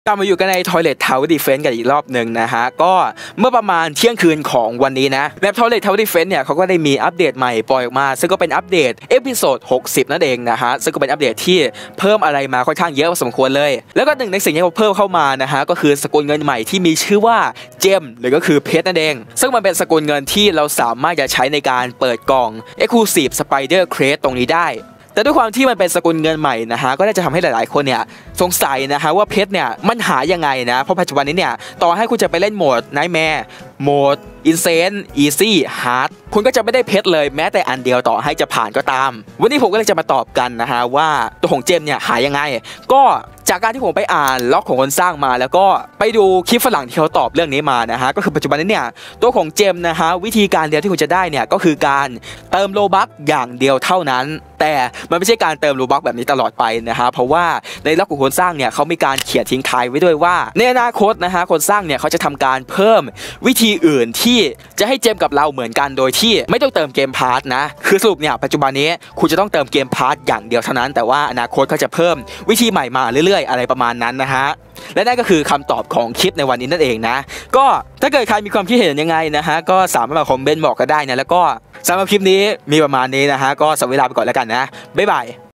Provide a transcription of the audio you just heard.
กลับมาอยู่กันใน Toilet Tower Defense กันอีกรอบหนึ่งนะฮะก็เมื่อประมาณเที่ยงคืนของวันนี้นะแมป Toilet Tower Defense เนี่ยเขาก็ได้มีอัปเดตใหม่ปล่อยออกมาซึ่งก็เป็นอัปเดตเอพิโซด60นั่นเองนะฮะซึ่งก็เป็นอัปเดตที่เพิ่มอะไรมาค่อนข้างเยอะพอสมควรเลยแล้วก็หนึ่งในสิ่งที่เขาเพิ่มเข้ามานะฮะก็คือสกุลเงินใหม่ที่มีชื่อว่าเจมหรือก็คือเพชรนั่นเองซึ่งมันเป็นสกุลเงินที่เราสามารถจะใช้ในการเปิดกล่อง Exclusive Spider Crate ตรงนี้ได้แต่ด้วยความที่มันเป็นสกุลเงินใหม่นะฮะก็น่าจะทำให้หลายๆคนเนี่ยสงสัยนะฮะว่าเพชรเนี่ยมันหายังไงนะเพราะปัจจุบันนี้เนี่ยต่อให้คุณจะไปเล่นโหมด Nightmare โหมด Insane Easy Hard คุณก็จะไม่ได้เพชรเลยแม้แต่อันเดียวต่อให้จะผ่านก็ตามวันนี้ผมก็เลยจะมาตอบกันนะฮะว่าตัวของเจมเนี่ยหายังไงก็จากการที่ผมไปอ่านล็อกของคนสร้างมาแล้วก็ไปดูคลิปฝรั่งที่เขาตอบเรื่องนี้มานะฮะก็คือปัจจุบันนี้เนี่ยตัวของเจมนะฮะวิธีการเดียวที่คุณจะได้เนี่ยก็คือการเติมโลบัคอย่างเดียวเท่านั้นแต่มันไม่ใช่การเติมโลบัคแบบนี้ตลอดไปนะฮะเพราะว่าในล็อกของคนสร้างเนี่ยเขามีการเขียนทิ้งท้ายไว้ด้วยว่าในอนาคตนะฮะคนสร้างเนี่ยเขาจะทำการเพิ่มวิธีอื่นที่จะให้เจมกับเราเหมือนกันโดยที่ไม่ต้องเติมเกมพาร์ทนะคือสรุปเนี่ยปัจจุบันนี้คุณจะต้องเติมเกมพาร์ทอย่างเดียวเท่านั้นแต่ว่าอนาคตเขาจะเพิ่มวิธีใหม่มาเรื่อยๆอะไรประมาณนั้นนะฮะและนั่นก็คือคำตอบของคลิปในวันนี้นั่นเองนะก็ถ้าเกิดใครมีความคิดเห็นยังไงนะฮะก็สามารถมาคอมเมนต์บอกกันได้นะแล้วก็สำหรับคลิปนี้มีประมาณนี้นะฮะก็สำหรับเวลาไปก่อนแล้วกันนะบ๊ายบาย